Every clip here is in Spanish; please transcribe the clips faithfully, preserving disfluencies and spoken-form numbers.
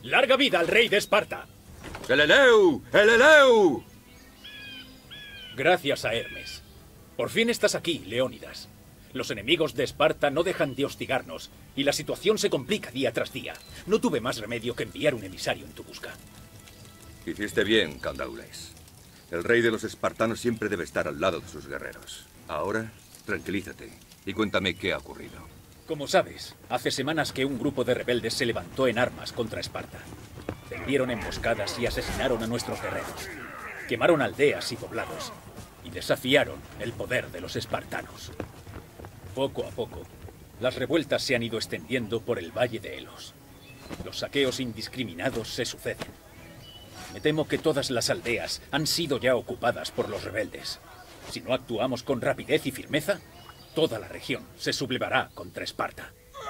¡Larga vida al rey de Esparta! ¡El Eleu! ¡El Eleu! Gracias a Hermes. Por fin estás aquí, Leónidas. Los enemigos de Esparta no dejan de hostigarnos, y la situación se complica día tras día. No tuve más remedio que enviar un emisario en tu busca. Hiciste bien, Candaules. El rey de los espartanos siempre debe estar al lado de sus guerreros. Ahora, tranquilízate y cuéntame qué ha ocurrido. Como sabes, hace semanas que un grupo de rebeldes se levantó en armas contra Esparta. Tendieron emboscadas y asesinaron a nuestros guerreros. Quemaron aldeas y poblados, y desafiaron el poder de los espartanos. Poco a poco, las revueltas se han ido extendiendo por el valle de Helos. Los saqueos indiscriminados se suceden. Me temo que todas las aldeas han sido ya ocupadas por los rebeldes. Si no actuamos con rapidez y firmeza, toda la región se sublevará contra Esparta.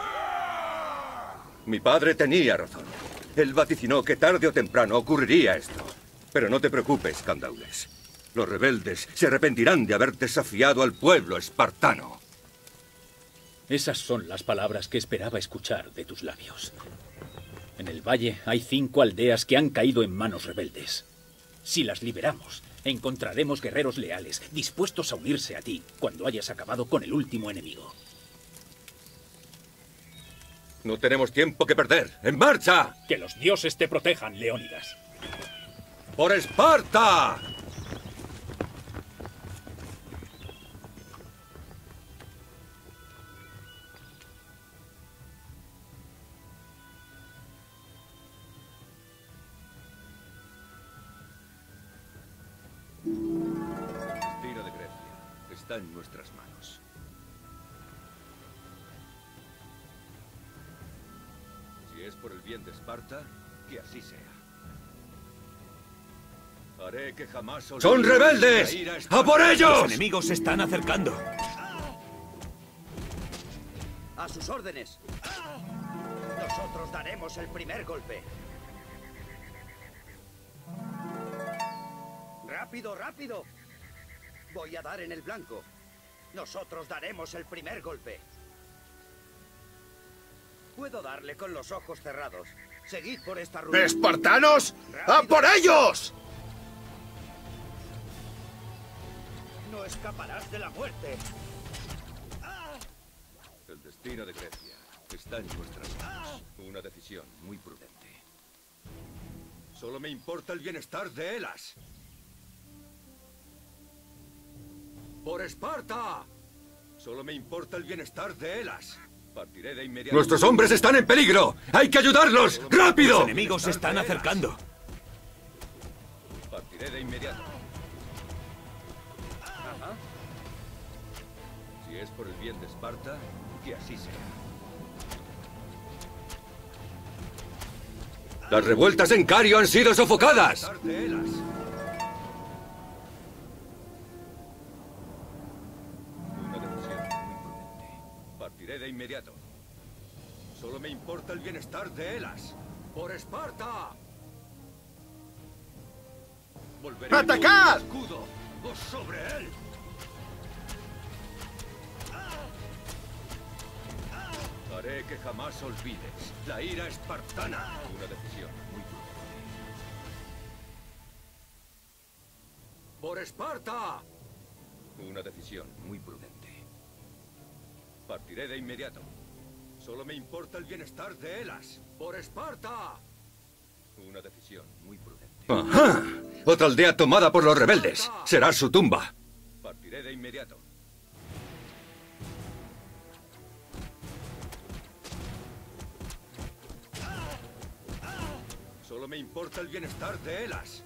Mi padre tenía razón. Él vaticinó que tarde o temprano ocurriría esto. Pero no te preocupes, Candaules. Los rebeldes se arrepentirán de haber desafiado al pueblo espartano. Esas son las palabras que esperaba escuchar de tus labios. En el valle hay cinco aldeas que han caído en manos rebeldes. Si las liberamos, encontraremos guerreros leales, dispuestos a unirse a ti cuando hayas acabado con el último enemigo. No tenemos tiempo que perder. ¡En marcha! Que los dioses te protejan, Leónidas. ¡Por Esparta! El destino de Grecia está en nuestras manos. Si es por el bien de Esparta, que así sea. Haré que jamás ¡son rebeldes! ¡A por ellos! Los enemigos se están acercando. ¡A sus órdenes! Nosotros daremos el primer golpe. ¡Rápido, rápido! Voy a dar en el blanco. Nosotros daremos el primer golpe. Puedo darle con los ojos cerrados. Seguid por esta ruta. ¡Espartanos! ¡A por ellos! No escaparás de la muerte. El destino de Grecia está en nuestras manos. Una decisión muy prudente. Solo me importa el bienestar de Elas. ¡Por Esparta! Solo me importa el bienestar de Elas. Partiré de inmediato. ¡Nuestros hombres están en peligro! ¡Hay que ayudarlos! ¡Rápido! Los enemigos se están acercando. Partiré de inmediato. Ajá. Si es por el bien de Esparta, que así sea. Las revueltas en Cario han sido sofocadas. Partiré de inmediato. Solo me importa el bienestar de Elas. ¡Por Esparta! Volveré ¡Atacad! con mi escudo o sobre él. Haré que jamás olvides la ira espartana. Una decisión muy prudente. ¡Por Esparta! Una decisión muy prudente. Partiré de inmediato. Solo me importa el bienestar de Elas. ¡Por Esparta! Una decisión muy prudente. ¡Ajá! Otra aldea tomada por los rebeldes. Será su tumba. Partiré de inmediato. Solo me importa el bienestar de Elas.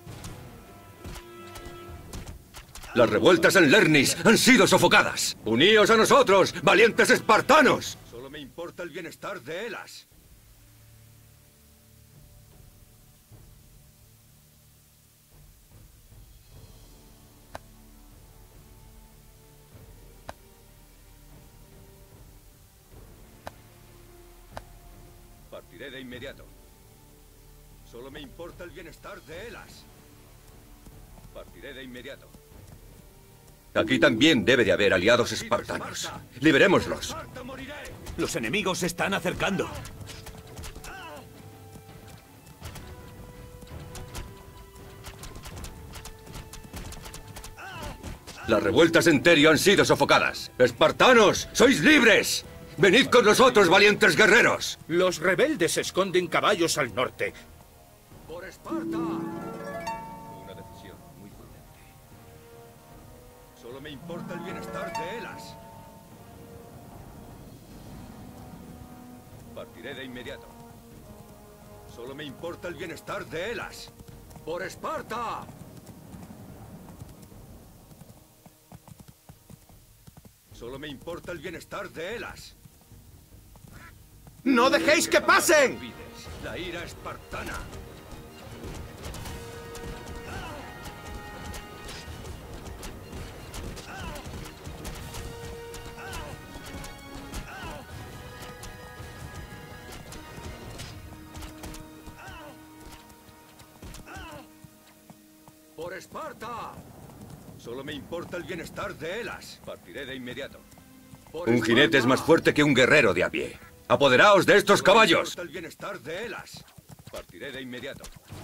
Las revueltas en Lernis han sido sofocadas. ¡Uníos a nosotros, valientes espartanos! Solo me importa el bienestar de Elas. Partiré de inmediato. Solo me importa el bienestar de Elas. Partiré de inmediato. Aquí también debe de haber aliados espartanos. Liberémoslos. Los enemigos se están acercando. Las revueltas en Terio han sido sofocadas. ¡Espartanos! ¡Sois libres! ¡Venid con nosotros, valientes guerreros! Los rebeldes esconden caballos al norte. ¡Por Esparta! Una decisión muy prudente. Solo me importa el bienestar de Elas. Partiré de inmediato. Solo me importa el bienestar de Elas. ¡Por Esparta! Solo me importa el bienestar de Elas. ¡No dejéis que pasen! No olvides la ira espartana. ¡Por Esparta! Solo me importa el bienestar de Elas. Partiré de inmediato. Un jinete es más fuerte que un guerrero de a pie. ¡Apoderaos de estos caballos! Solo me importa el bienestar de Elas. Partiré de inmediato.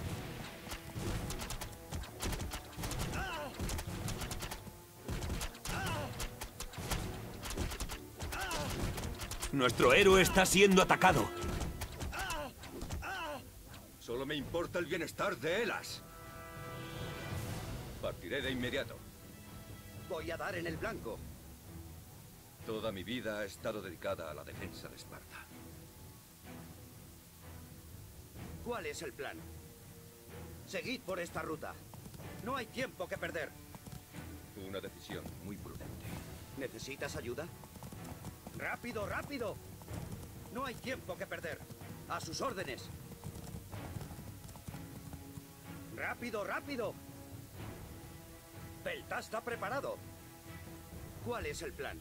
Nuestro héroe está siendo atacado. Solo me importa el bienestar de Elas. Partiré de inmediato. Voy a dar en el blanco. Toda mi vida ha estado dedicada a la defensa de Esparta. ¿Cuál es el plan? Seguid por esta ruta. No hay tiempo que perder. Una decisión muy prudente. ¿Necesitas ayuda? ¡Rápido, rápido! No hay tiempo que perder. A sus órdenes. ¡Rápido, rápido! Pelta está preparado. ¿Cuál es el plan?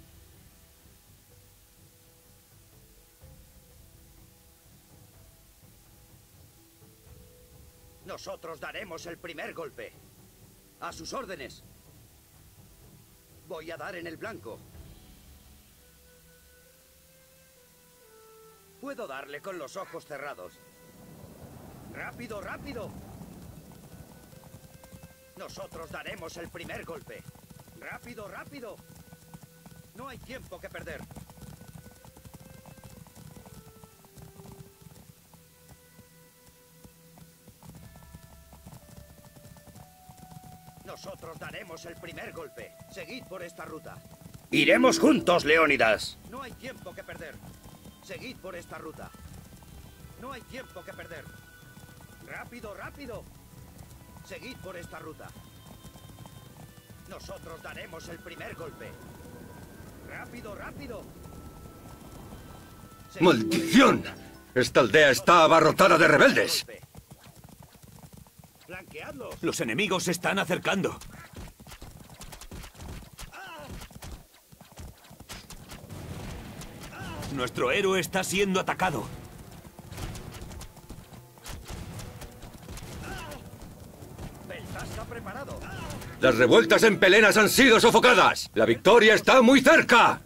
Nosotros daremos el primer golpe. A sus órdenes. Voy a dar en el blanco. Puedo darle con los ojos cerrados. ¡Rápido, rápido! Nosotros daremos el primer golpe. ¡Rápido, rápido! No hay tiempo que perder. Nosotros daremos el primer golpe. Seguid por esta ruta. Iremos juntos, Leónidas. No hay tiempo que perder. Seguid por esta ruta. No hay tiempo que perder. ¡Rápido, rápido! Seguid por esta ruta. Nosotros daremos el primer golpe. ¡Rápido, rápido! Seguid ¡Maldición! por esta ruta. Esta aldea está abarrotada de rebeldes. ¡Flanqueadlos! Los enemigos se están acercando. Nuestro héroe está siendo atacado. Pelta está preparado. Las revueltas en Pelenas han sido sofocadas. La victoria está muy cerca.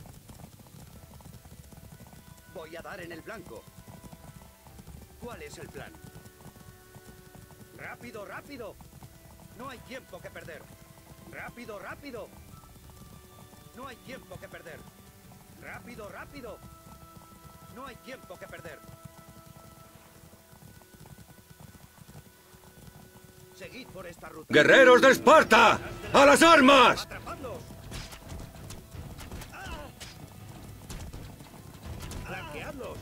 Voy a dar en el blanco. ¿Cuál es el plan? ¡Rápido, rápido! No hay tiempo que perder. ¡Rápido, rápido! No hay tiempo que perder. ¡Rápido, rápido! No hay tiempo que perder. Seguid por esta ruta. ¡Guerreros de Esparta! ¡A las armas! ¡Atrapadlos! ¡Flanqueadlos!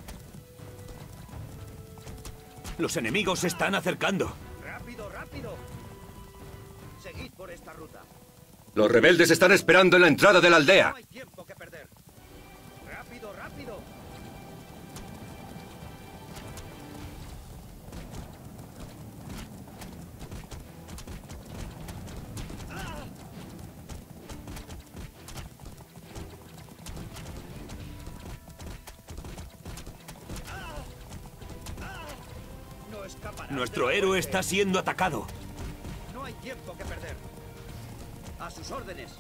Los enemigos se están acercando. ¡Rápido, rápido! Seguid por esta ruta. Los rebeldes están esperando en la entrada de la aldea. No hay tiempo que perder. ¡Rápido, rápido! No escaparás Nuestro del héroe golpe. está siendo atacado. No hay tiempo que perder. A sus órdenes.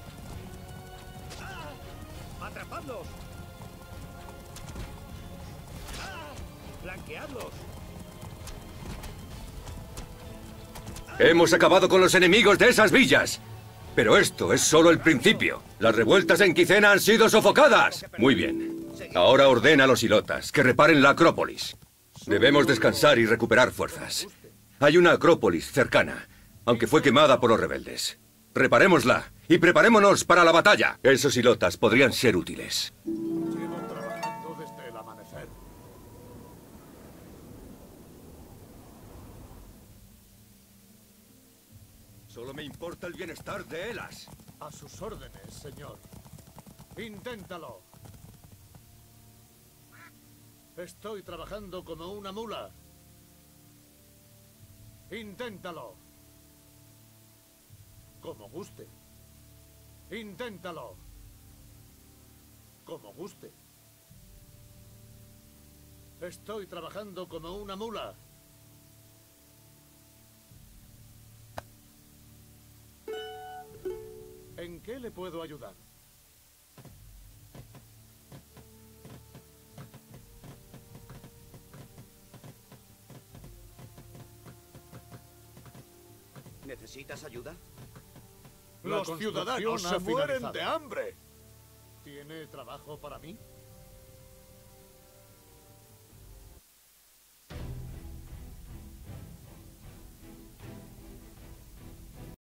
¡Atrapadlos! ¡Flanqueadlos! Hemos acabado con los enemigos de esas villas. Pero esto es solo el principio. Las revueltas en Quicena han sido sofocadas. Muy bien. Ahora ordena a los ilotas que reparen la Acrópolis. Debemos descansar y recuperar fuerzas. Hay una Acrópolis cercana, aunque fue quemada por los rebeldes. Reparémosla y preparémonos para la batalla. Esos ilotas podrían ser útiles. Llevo trabajando desde el amanecer. Solo me importa el bienestar de Elas. A sus órdenes, señor. Inténtalo. Estoy trabajando como una mula. Inténtalo. Como guste. Inténtalo. Como guste. Estoy trabajando como una mula. ¿En qué le puedo ayudar? ¿Necesitas ayuda? Los ciudadanos se mueren de hambre. ¿Tiene trabajo para mí?